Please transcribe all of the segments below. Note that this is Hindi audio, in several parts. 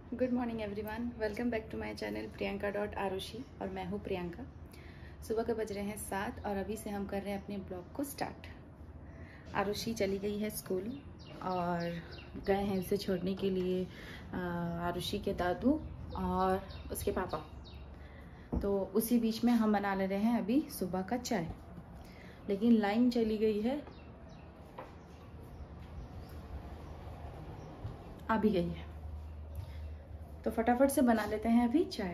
Good morning everyone, welcome back to my channel priyanka.arushi। और मैं हूँ प्रियंका। सुबह के बज रहे हैं 7 और अभी से हम कर रहे हैं अपने ब्लॉग को स्टार्ट। आरुषि चली गई है स्कूल और गए हैं उसे छोड़ने के लिए आरुषि के दादू और उसके पापा। तो उसी बीच में हम बना ले रहे हैं अभी सुबह का चाय, लेकिन लाइन चली गई है, आ भी गई है, तो फटाफट से बना लेते हैं अभी चाय।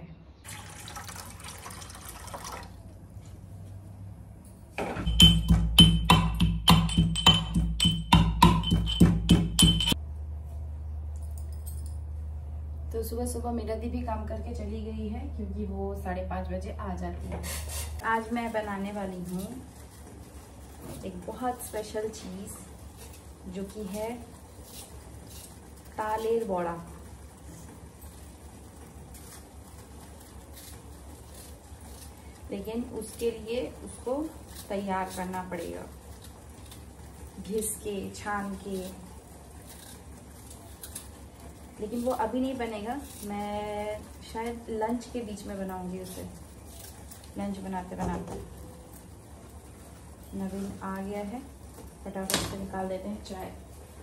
तो सुबह सुबह मेरा दी भी काम करके चली गई है क्योंकि वो 5:30 बजे आ जाती है। आज मैं बनाने वाली हूँ एक बहुत स्पेशल चीज़ जो कि है तालेर बड़ा। लेकिन उसके लिए उसको तैयार करना पड़ेगा, घिस के छान के। लेकिन वो अभी नहीं बनेगा, मैं शायद लंच के बीच में बनाऊंगी उसे। लंच बनाते बनाते नवीन आ गया है, फटाफट से निकाल देते हैं चाय।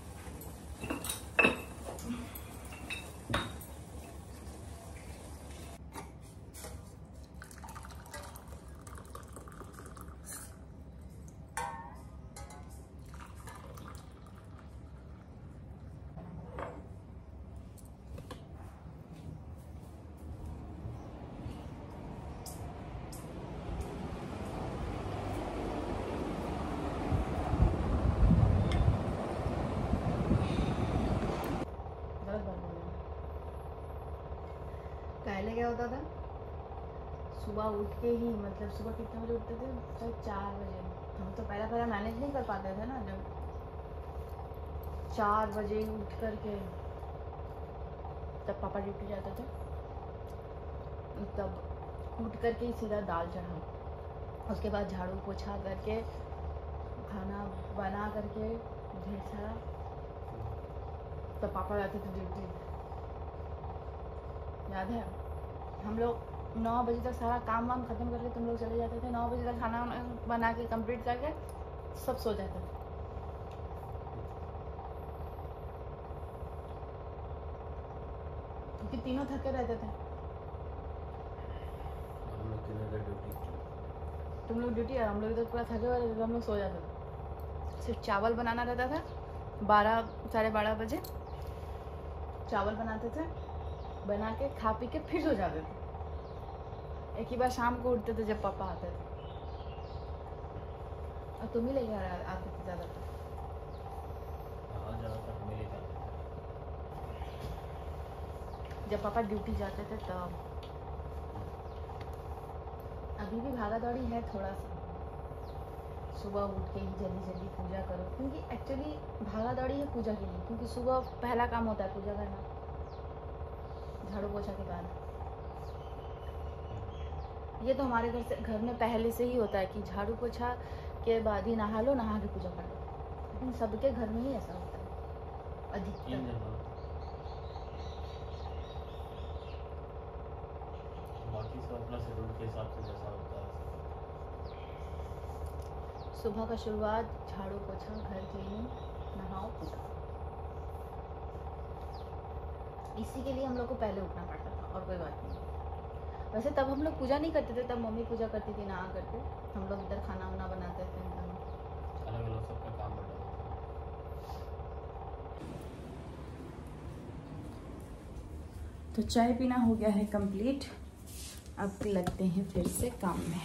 पहले क्या होता था, सुबह उठ के ही, मतलब सुबह कितने बजे उठते थे? शायद 4 बजे। हम तो पहला मैनेज नहीं कर पाते थे ना, जब 4 बजे उठ करके तब पापा ड्यूटी जाते थे, तब उठ करके ही सीधा दाल चढ़ाओ, उसके बाद झाड़ू पोछा करके खाना बना करके ढेर सारा, तब पापा जाते थे ड्यूटी। याद है हम लोग 9 बजे तक सारा काम वाम खत्म करके तुम लोग चले जाते थे। 9 बजे तक खाना बना के कंप्लीट करके सब सो जाते थे। क्योंकि तीनों थके रहते थे। तुम लोग ड्यूटी और हम लोग तो पूरा थके हुए थे, हम लोग सो जाते थे। सिर्फ चावल बनाना रहता था, 12 साढ़े 12 बजे चावल बनाते थे, बना के खा पी के फिर सो जाते थे। एक ही बार शाम को उठते थे जब पापा आते थे, और तुम ही लेके आते थे ज़्यादातर। जब पापा ड्यूटी जाते थे तब। अभी भी भागा दौड़ी है थोड़ा सा, सुबह उठ के ही जल्दी जल्दी पूजा करो, क्योंकि एक्चुअली भागा दौड़ी है पूजा के लिए, क्योंकि सुबह पहला काम होता है पूजा करना, झाड़ू पोछा के बाद। ये तो हमारे घर में पहले से ही होता है कि झाड़ू पोछा के बाद ही नहा लो, नहा के पूजा कर लो। लेकिन सबके घर में ही ऐसा होता है अधिकतर। बाकी सब अपना शेड्यूल के हिसाब से जैसा होता है। सुबह का शुरुआत झाड़ू पोछा, घर क्लीनिंग, नहाओ पूजा। इसी के लिए हम लोग को पहले उठना पड़ता था, और कोई बात नहीं। वैसे तब हम लोग पूजा नहीं करते थे, तब मम्मी पूजा करती थी नहा करके। हम लोग इधर खाना वाना बनाते थे, अलग अलग सबका काम बटा। तो चाय पीना हो गया है कंप्लीट, अब लगते हैं फिर से काम में।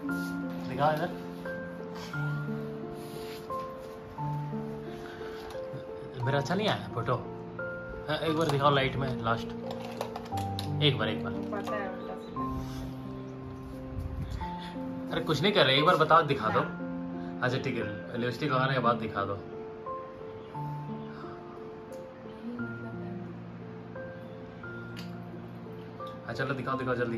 दिखा इधर। मेरा अच्छा नहीं आया फोटो? एक बार दिखाओ लाइट में, लास्ट एक बार। पता है उल्टा सीधा। अरे कुछ नहीं कर रहे, एक बार बताओ, दिखा दो। अच्छा ठीक है, लिपस्टिक लगाने के बाद दिखा दो। अच्छा चलो दिखाओ जल्दी।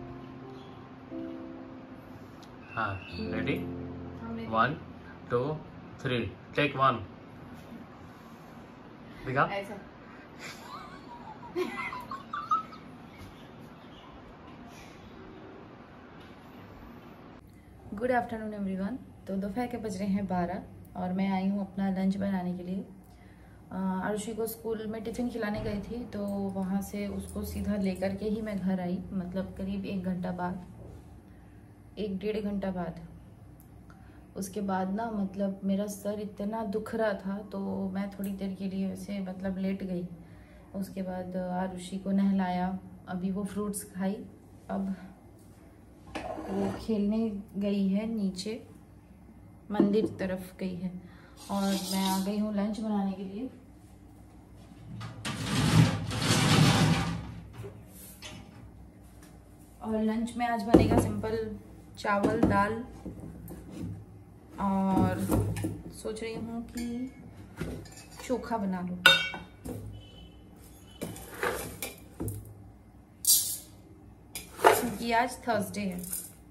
हाँ रेडी, 1 2 3 टेक 1। दिखा। ऐसा गुड आफ्टरनून एवरीवन। तो दोपहर के बज रहे हैं 12 और मैं आई हूँ अपना लंच बनाने के लिए। आरुषि को स्कूल में टिफ़िन खिलाने गई थी, तो वहाँ से उसको सीधा लेकर के ही मैं घर आई, मतलब करीब 1 घंटा बाद, 1-1.5 घंटा बाद। उसके बाद ना मतलब मेरा सर इतना दुख रहा था, तो मैं थोड़ी देर के लिए वैसे मतलब लेट गई। उसके बाद आरुषि को नहलाया, अभी वो फ्रूट्स खाई, अब वो खेलने गई है नीचे, मंदिर तरफ गई है, और मैं आ गई हूँ लंच बनाने के लिए। और लंच में आज बनेगा सिंपल चावल दाल, और सोच रही हूँ कि चोखा बना लूँ। क्योंकि आज थर्सडे है।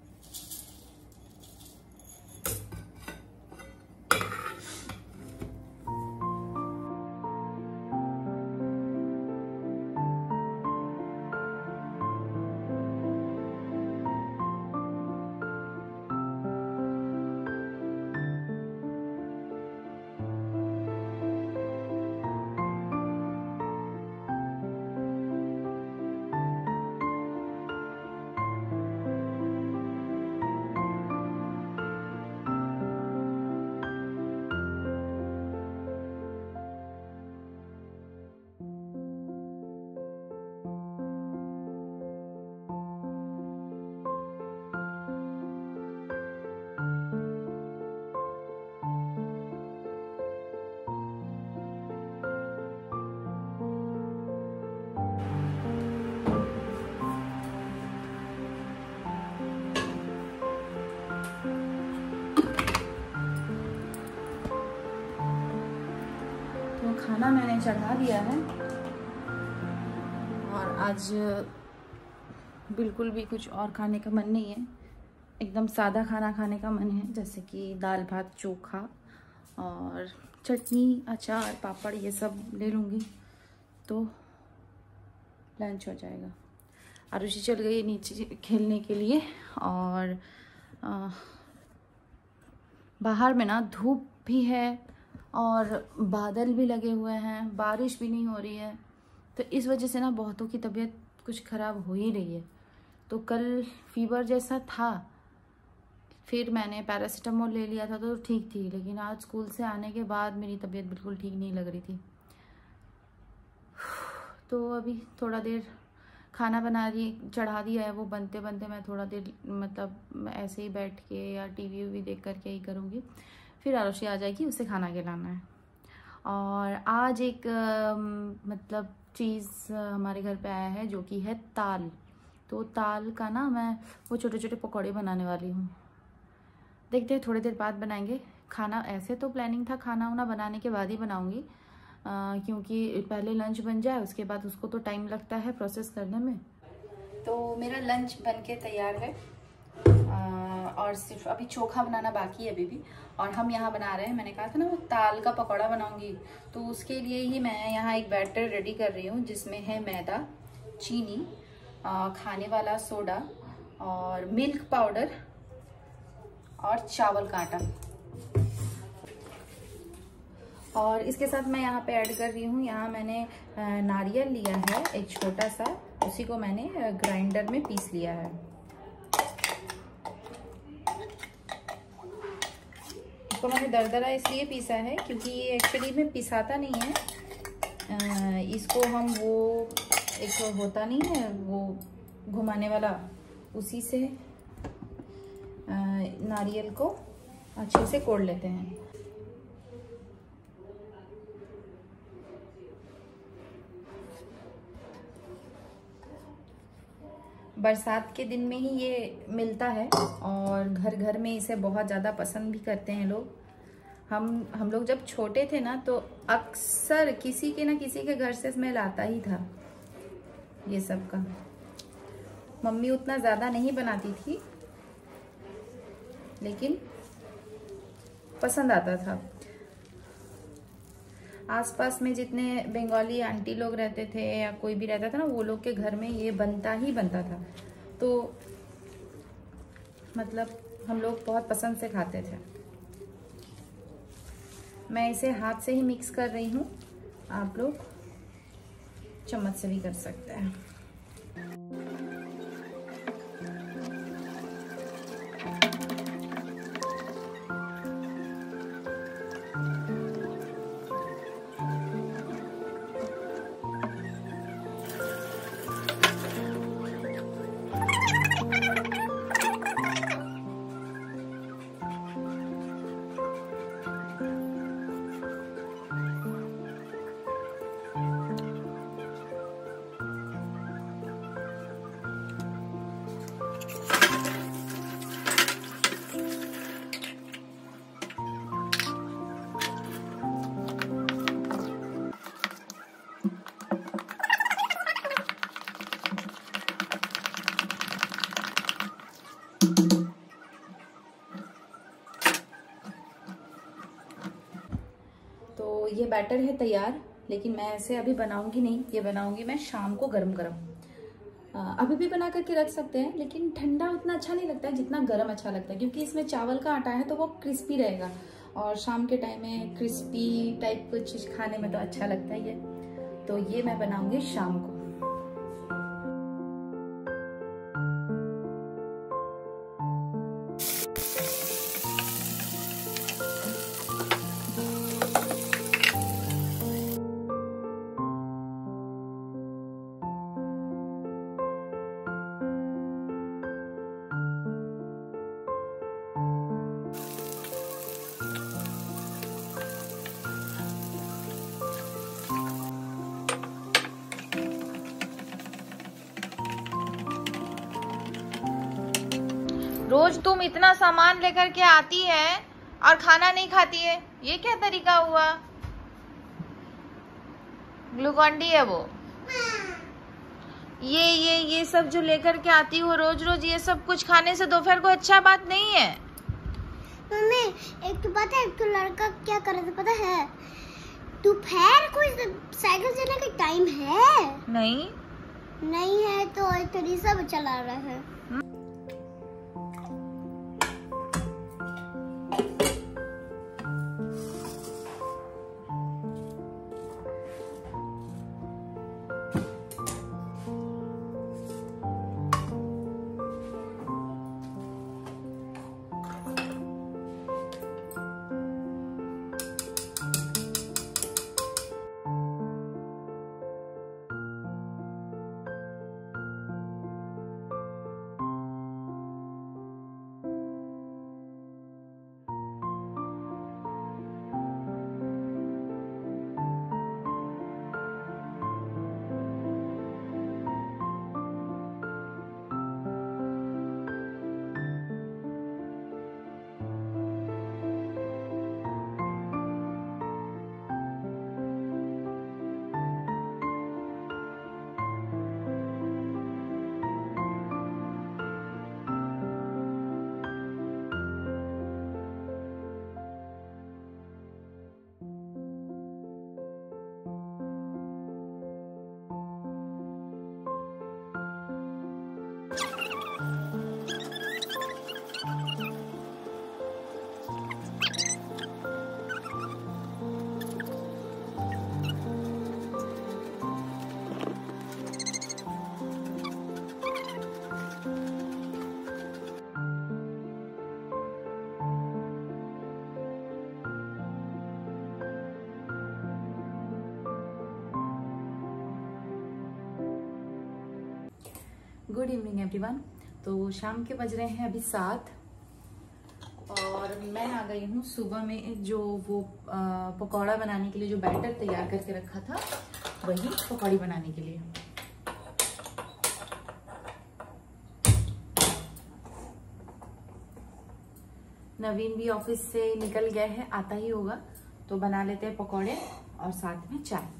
खाना मैंने चढ़ा दिया है, और आज बिल्कुल भी कुछ और खाने का मन नहीं है, एकदम सादा खाना खाने का मन है, जैसे कि दाल भात चोखा और चटनी अचार पापड़ ये सब ले लूँगी तो लंच हो जाएगा। आरुषि चल गई नीचे खेलने के लिए, और बाहर में ना धूप भी है और बादल भी लगे हुए हैं, बारिश भी नहीं हो रही है, तो इस वजह से ना बहुतों की तबीयत कुछ ख़राब हो ही रही है। तो कल फीवर जैसा था, फिर मैंने पैरासीटामोल ले लिया था तो ठीक थी, लेकिन आज स्कूल से आने के बाद मेरी तबीयत बिल्कुल ठीक नहीं लग रही थी। तो अभी थोड़ा देर खाना चढ़ा दिया है, वो बनते बनते मैं थोड़ा देर मतलब ऐसे ही बैठ के या टीवी वीवी देख करके ही करूँगी, फिर आरुषि आ जाएगी, उसे खाना खिलाना है। और आज एक मतलब चीज़ हमारे घर पे आया है जो कि है ताल। तो ताल का ना मैं वो छोटे छोटे पकौड़े बनाने वाली हूँ, देखते हैं थोड़ी देर बाद बनाएंगे। खाना ऐसे तो प्लानिंग था खाना वाना बनाने के बाद ही बनाऊँगी, क्योंकि पहले लंच बन जाए, उसके बाद उसको तो टाइम लगता है प्रोसेस करने में। तो मेरा लंच बनके तैयार है, और सिर्फ अभी चोखा बनाना बाकी है अभी भी। और हम यहाँ बना रहे हैं, मैंने कहा था ना वो ताल का पकौड़ा बनाऊंगी, तो उसके लिए ही मैं यहाँ एक बैटर रेडी कर रही हूँ, जिसमें है मैदा, चीनी, खाने वाला सोडा और मिल्क पाउडर और चावल का आटा। और इसके साथ मैं यहाँ पे ऐड कर रही हूँ, यहाँ मैंने नारियल लिया है एक छोटा सा, उसी को मैंने ग्राइंडर में पीस लिया है। इसको मैंने दरदरा इसलिए पीसा है क्योंकि ये एक्चुअली में पिसाता नहीं है, इसको हम वो एक होता नहीं है वो घुमाने वाला, उसी से नारियल को अच्छे से कोड़ लेते हैं। बरसात के दिन में ही ये मिलता है और घर घर में इसे बहुत ज़्यादा पसंद भी करते हैं लोग। हम लोग जब छोटे थे ना तो अक्सर किसी के ना किसी के घर से स्मेल आता ही था ये सब का। मम्मी उतना ज़्यादा नहीं बनाती थी लेकिन पसंद आता था। आसपास में जितने बंगाली आंटी लोग रहते थे या कोई भी रहता था ना, वो लोग के घर में ये बनता ही बनता था। तो मतलब हम लोग बहुत पसंद से खाते थे। मैं इसे हाथ से ही मिक्स कर रही हूँ, आप लोग चम्मच से भी कर सकते हैं। तो ये बैटर है तैयार, लेकिन मैं ऐसे अभी बनाऊंगी नहीं, ये बनाऊंगी मैं शाम को गरम गरम। अभी भी बना करके रख सकते हैं, लेकिन ठंडा उतना अच्छा नहीं लगता है जितना गरम अच्छा लगता है, क्योंकि इसमें चावल का आटा है तो वो क्रिस्पी रहेगा और शाम के टाइम में क्रिस्पी टाइप कुछ चीज़ खाने में तो अच्छा लगता ही है। तो ये मैं बनाऊंगी शाम को। रोज तुम इतना सामान लेकर के आती है और खाना नहीं खाती है, ये क्या तरीका हुआ? ग्लूकॉन डी है वो। ये सब जो लेकर के आती हो रोज रोज, ये सब कुछ खाने से दोपहर को अच्छा बात नहीं है। मम्मी एक तो पता है, एक तो लड़का क्या कर रहा था पता है? दोपहर को साइकिल चलाने का टाइम है? नहीं है तो तरीसा चला रहा है। Good evening everyone. तो शाम के बज रहे हैं अभी 7 और मैं आ गई हूँ सुबह में जो वो पकौड़ा बनाने के लिए जो बैटर तैयार करके रखा था, वही पकौड़ी बनाने के लिए। नवीन भी ऑफिस से निकल गया है, आता ही होगा, तो बना लेते हैं पकौड़े और साथ में चाय।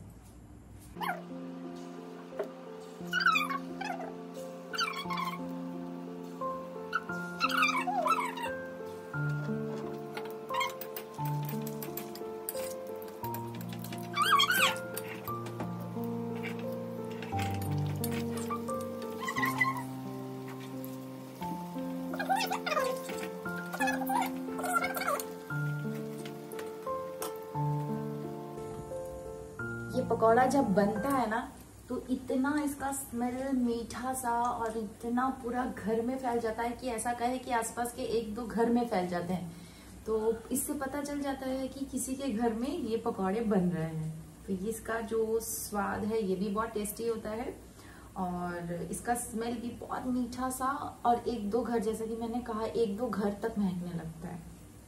ये पकौड़ा जब बनता है ना तो इतना इसका स्मेल मीठा सा और इतना पूरा घर में फैल जाता है कि ऐसा कहे कि आसपास के 1-2 घर में फैल जाते हैं। तो इससे पता चल जाता है कि किसी के घर में ये पकौड़े बन रहे हैं। तो ये इसका जो स्वाद है ये भी बहुत टेस्टी होता है और इसका स्मेल भी बहुत मीठा सा, और 1-2 घर, जैसा कि मैंने कहा, 1-2 घर तक महकने लगता है।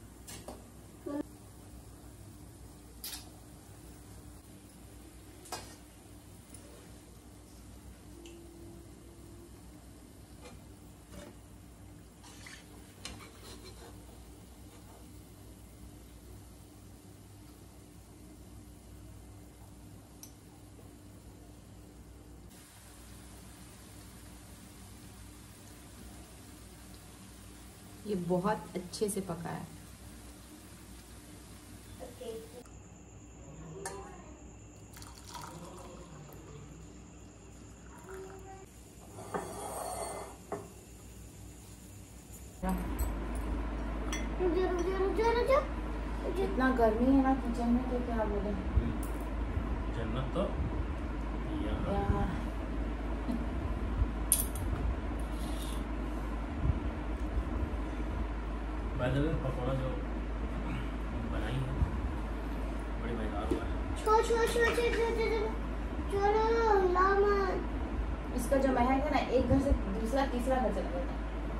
ये बहुत अच्छे से पका है। इतना गर्मी है ना किचन में, तो क्या बोले, जन्नत तो पकौड़ा जो बनाई है बड़ी मजेदार हुआ है। इसका जो महक है ना, एक घर से दूसरा तीसरा घर चला जाता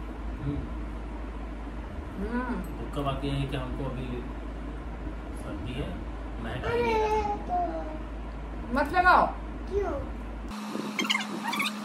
है। तो बाकी है कि हमको अभी सर्दी है, महक मत लगाओ। क्यों?